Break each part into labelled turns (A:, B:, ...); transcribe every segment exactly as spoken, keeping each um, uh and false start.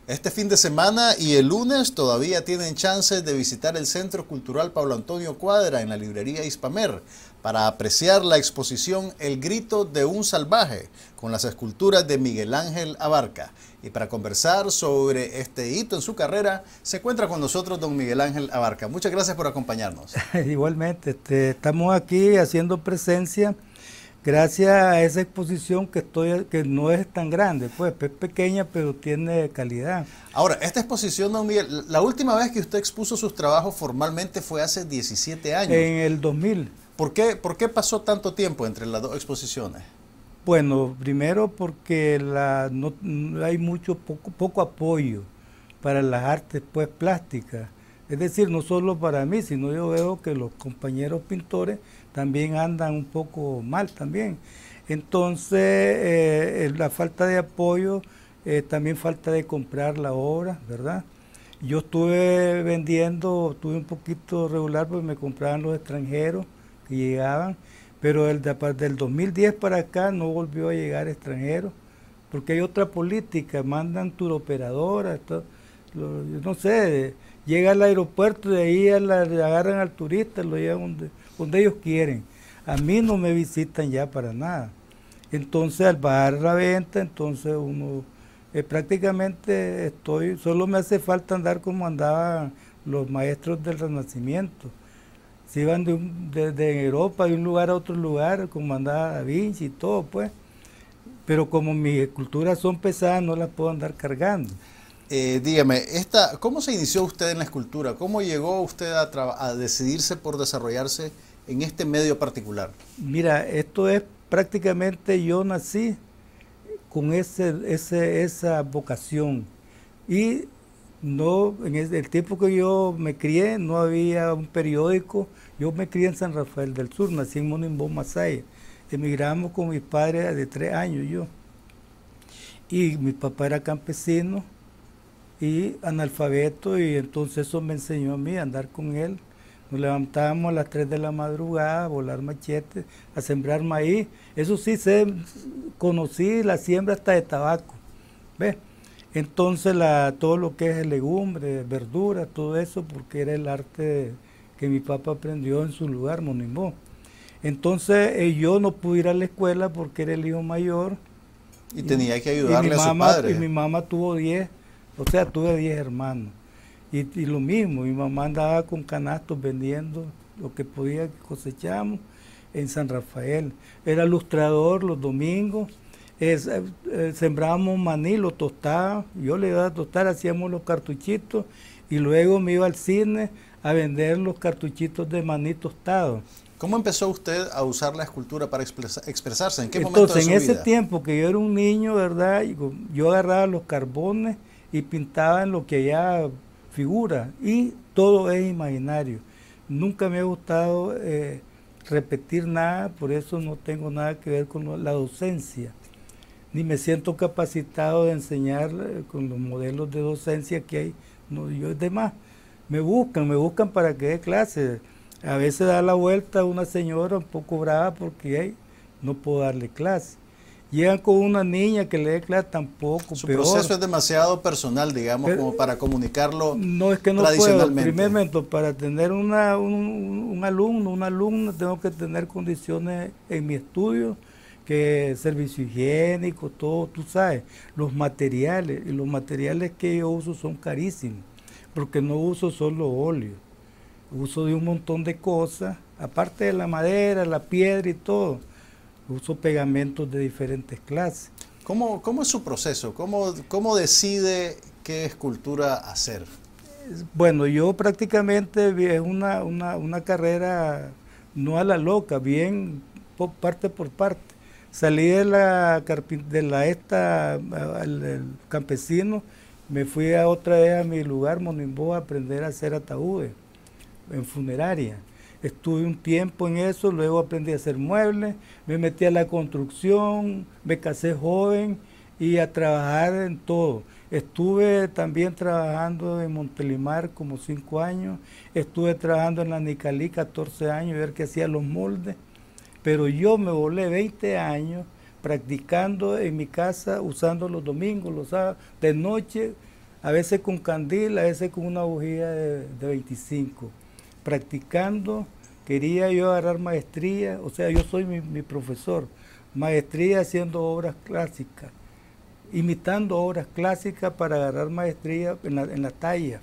A: Este fin de semana y el lunes todavía tienen chances de visitar el Centro Cultural Pablo Antonio Cuadra en la librería Hispamer para apreciar la exposición El Grito de un Salvaje con las esculturas de Miguel Ángel Abarca. Y para conversar sobre este hito en su carrera, se encuentra con nosotros don Miguel Ángel Abarca. Muchas gracias por acompañarnos.
B: Igualmente, este, estamos aquí haciendo presencia gracias a esa exposición que estoy que no es tan grande, pues es pequeña pero tiene calidad.
A: Ahora, esta exposición, don Miguel, la última vez que usted expuso sus trabajos formalmente fue hace diecisiete años.
B: En el dos mil.
A: ¿Por qué, por qué pasó tanto tiempo entre las dos exposiciones?
B: Bueno, primero porque la, no, no hay mucho poco, poco apoyo para las artes pues plásticas. Es decir, no solo para mí, sino yo veo que los compañeros pintores también andan un poco mal también. Entonces, eh, la falta de apoyo, eh, también falta de comprar la obra, ¿verdad? Yo estuve vendiendo, estuve un poquito regular porque me compraban los extranjeros que llegaban, pero el de, del dos mil diez para acá no volvió a llegar extranjeros, porque hay otra política, mandan turoperadoras, todo, lo, no sé, llega al aeropuerto y de ahí a la, agarran al turista, lo llevan donde, donde ellos quieren. A mí no me visitan ya para nada. Entonces al bajar la venta, entonces uno eh, prácticamente estoy, solo me hace falta andar como andaban los maestros del Renacimiento. Se iban de, un, de, de Europa, de un lugar a otro lugar, como andaba Da Vinci y todo, pues. Pero como mis esculturas son pesadas, no las puedo andar cargando.
A: Eh, dígame, esta, ¿cómo se inició usted en la escultura? ¿Cómo llegó usted a, a decidirse por desarrollarse en este medio particular?
B: Mira, esto es prácticamente, yo nací con ese, ese, esa vocación. Y no, en el tiempo que yo me crié, no había un periódico. Yo me crié en San Rafael del Sur, nací en Monimbó, Masaya. Emigramos con mis padres de tres años yo. Y mi papá era campesino y analfabeto, y entonces eso me enseñó a mí a andar con él. Nos levantábamos a las tres de la madrugada a volar machetes, a sembrar maíz. Eso sí, sé, conocí la siembra hasta de tabaco. ¿Ves? Entonces la, todo lo que es legumbre, verduras, todo eso, porque era el arte que mi papá aprendió en su lugar, Monimbó. Entonces eh, yo no pude ir a la escuela porque era el hijo mayor.
A: Y, y tenía que ayudarle a su
B: mamá,
A: padre.
B: Y mi mamá tuvo diez, o sea, tuve diez hermanos. Y, y lo mismo, mi mamá andaba con canastos vendiendo lo que podía que cosechamos en San Rafael. Era lustrador los domingos. Es, eh, sembrábamos maní, lo tostaba, yo le iba a tostar, hacíamos los cartuchitos y luego me iba al cine a vender los cartuchitos de maní tostado.
A: ¿Cómo empezó usted a usar la escultura para expresarse? ¿En qué
B: Entonces,
A: momento de su
B: en ese
A: vida?
B: tiempo que yo era un niño, ¿verdad? Yo agarraba los carbones y pintaba en lo que allá figura, y todo es imaginario. Nunca me ha gustado eh, repetir nada, por eso no tengo nada que ver con la docencia. Ni me siento capacitado de enseñar eh, con los modelos de docencia que hay. No, yo es demás. Me buscan, me buscan para que dé clases. A veces da la vuelta una señora un poco brava porque hey, no puedo darle clase. Llegan con una niña que le dé clase, tampoco.
A: Su
B: peor.
A: proceso es demasiado personal, digamos, Pero, como para comunicarlo
B: no, es que no
A: tradicionalmente.
B: Puedo. Primeramente, para tener una, un, un alumno, una alumna, tengo que tener condiciones en mi estudio, que servicio higiénico, todo, tú sabes, los materiales, y los materiales que yo uso son carísimos, porque no uso solo óleo, uso de un montón de cosas, aparte de la madera, la piedra y todo, uso pegamentos de diferentes clases.
A: ¿Cómo, cómo es su proceso? ¿Cómo, cómo decide qué escultura hacer?
B: Bueno, yo prácticamente es una, una, una carrera no a la loca, bien por parte por parte. Salí de la, de la esta, el, el campesino, me fui a otra vez a mi lugar, Monimbó, a aprender a hacer ataúdes en funeraria. Estuve un tiempo en eso, luego aprendí a hacer muebles, me metí a la construcción, me casé joven y a trabajar en todo. Estuve también trabajando en Montelimar como cinco años, estuve trabajando en la Nicalí catorce años, ver que hacía los moldes. Pero yo me volé veinte años practicando en mi casa, usando los domingos, los sábados, de noche, a veces con candil, a veces con una bujía de, de veinticinco. Practicando, quería yo agarrar maestría, o sea, yo soy mi, mi profesor, maestría haciendo obras clásicas, imitando obras clásicas para agarrar maestría en la, en la talla.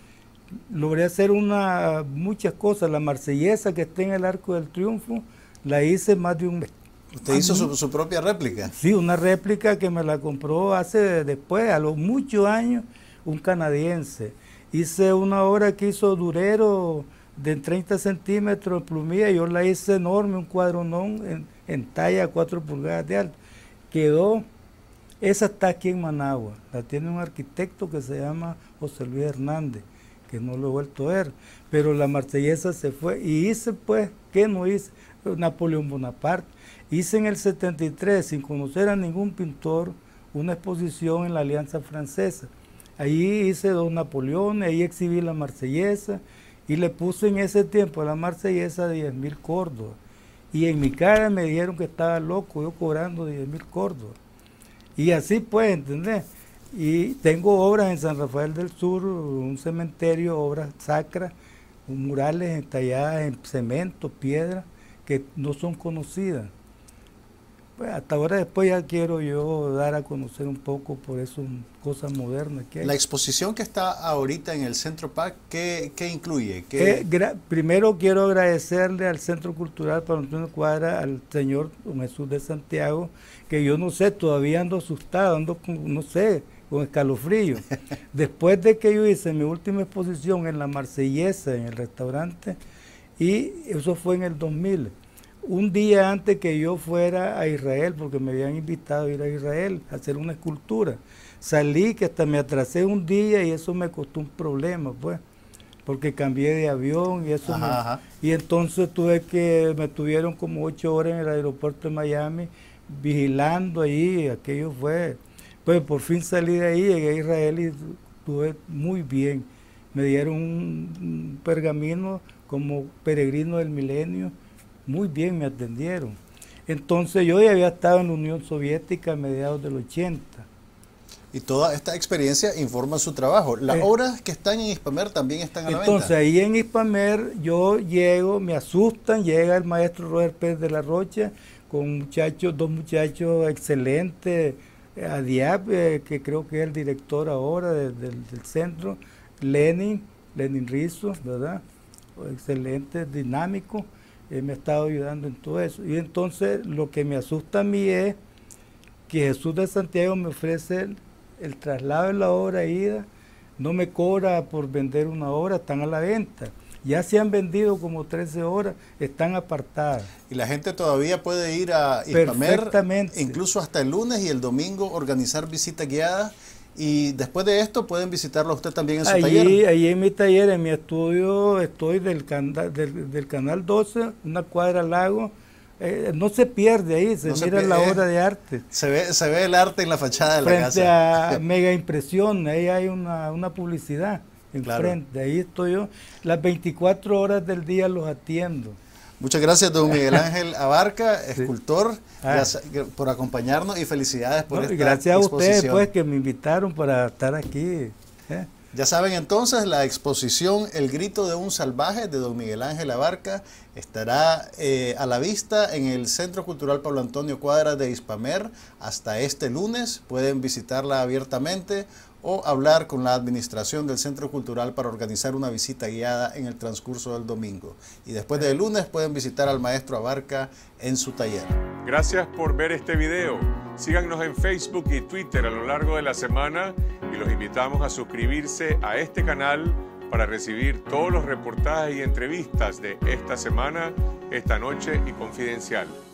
B: Logré hacer una, muchas cosas. La marsellesa que está en el Arco del Triunfo, la hice más de un mes.
A: ¿Usted hizo su, su propia réplica?
B: Sí, una réplica que me la compró hace, después, a los muchos años, un canadiense. Hice una obra que hizo Durero de treinta centímetros de plumilla, yo la hice enorme, un cuadronón en, en talla cuatro pulgadas de alto. Quedó, esa está aquí en Managua, la tiene un arquitecto que se llama José Luis Hernández, que no lo he vuelto a ver, pero la marsellesa se fue, y hice pues, ¿qué no hice? Napoleón Bonaparte. Hice en el setenta y tres, sin conocer a ningún pintor, una exposición en la Alianza Francesa. Ahí hice dos Napoleones, ahí exhibí la marsellesa, y le puse en ese tiempo a la marsellesa diez mil córdobas. Y en mi cara me dijeron que estaba loco, yo cobrando diez mil córdobas. Y así pues, ¿entendés? Y tengo obras en San Rafael del Sur, un cementerio, obras sacras, murales entalladas en cemento, piedra, que no son conocidas. Pues hasta ahora después ya quiero yo dar a conocer un poco por eso cosas modernas que hay.
A: La exposición que está ahorita en el Centro P A C, ¿qué, qué incluye? ¿Qué?
B: Eh, primero quiero agradecerle al Centro Cultural Pablo Antonio Cuadra, al señor Don Jesús de Santiago, que yo no sé, todavía ando asustado, ando con, no sé, con escalofrío. Después de que yo hice mi última exposición en la Marsellesa, en el restaurante, y eso fue en el dos mil, un día antes que yo fuera a Israel, porque me habían invitado a ir a Israel a hacer una escultura. Salí que hasta me atrasé un día y eso me costó un problema, pues, porque cambié de avión y eso.
A: Ajá,
B: me,
A: ajá.
B: Y entonces tuve que, me tuvieron como ocho horas en el aeropuerto de Miami, vigilando ahí, aquello fue. Pues por fin salí de ahí, llegué a Israel y estuve muy bien. Me dieron un, un pergamino como peregrino del milenio. Muy bien me atendieron. Entonces yo ya había estado en la Unión Soviética a mediados del ochenta.
A: Y toda esta experiencia informa su trabajo. Las eh, obras que están en Hispamer también están a la venta.
B: Entonces ahí en Hispamer yo llego, me asustan, llega el maestro Robert Pérez de la Rocha con muchachos, dos muchachos excelentes, a Diab, eh, que creo que es el director ahora de, de, del centro, Lenin, Lenin Rizzo, ¿verdad? Excelente, dinámico. Él me ha estado ayudando en todo eso. Y entonces lo que me asusta a mí es que Jesús de Santiago me ofrece el, el traslado de la obra ida, no me cobra por vender una obra, están a la venta. Ya se han vendido como trece horas, están apartadas.
A: Y la gente todavía puede ir a Hispamer, incluso hasta el lunes y el domingo, organizar visitas guiadas. Y después de esto pueden visitarlo usted también en su
B: allí,
A: taller.
B: Allí en mi taller, en mi estudio, estoy del, canal, del, del Canal doce, una cuadra al lago. Eh, no se pierde ahí, se no mira se la obra de arte.
A: Se ve, se ve el arte en la fachada de
B: frente
A: la casa.
B: Frente a Mega Impresión, ahí hay una, una publicidad enfrente, claro. Ahí estoy yo. Las veinticuatro horas del día los atiendo.
A: Muchas gracias, don Miguel Ángel Abarca, escultor, sí. ah. gracias por acompañarnos y felicidades por no, esta
B: gracias
A: exposición.
B: a ustedes pues, que me invitaron para estar aquí. ¿eh?
A: Ya saben entonces, la exposición El Grito de un Salvaje de don Miguel Ángel Abarca estará eh, a la vista en el Centro Cultural Pablo Antonio Cuadra de Hispamer hasta este lunes. Pueden visitarla abiertamente o hablar con la administración del Centro Cultural para organizar una visita guiada en el transcurso del domingo. Y después del lunes pueden visitar al maestro Abarca en su taller.
C: Gracias por ver este video. Síganos en Facebook y Twitter a lo largo de la semana y los invitamos a suscribirse a este canal para recibir todos los reportajes y entrevistas de esta semana, esta noche y Confidencial.